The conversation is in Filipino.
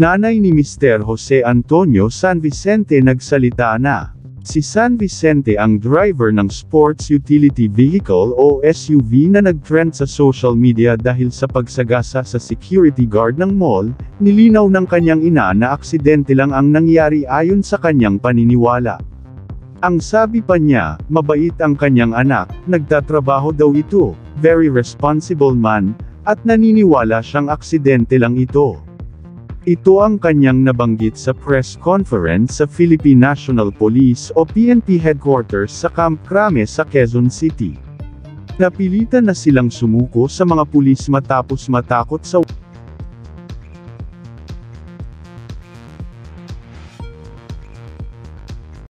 Nanay ni Mr. Jose Antonio San Vicente nagsalita na. Si San Vicente ang driver ng Sports Utility Vehicle o SUV na nagtrend sa social media dahil sa pagsagasa sa security guard ng mall. Nilinaw ng kanyang ina na aksidente lang ang nangyari ayon sa kanyang paniniwala. Ang sabi pa niya, mabait ang kanyang anak, nagtatrabaho daw ito, very responsible man, at naniniwala siyang aksidente lang ito. Ito ang kanyang nabanggit sa press conference sa Philippine National Police o PNP Headquarters sa Camp Crame sa Quezon City. Napilitan na silang sumuko sa mga pulis matapos matakot sa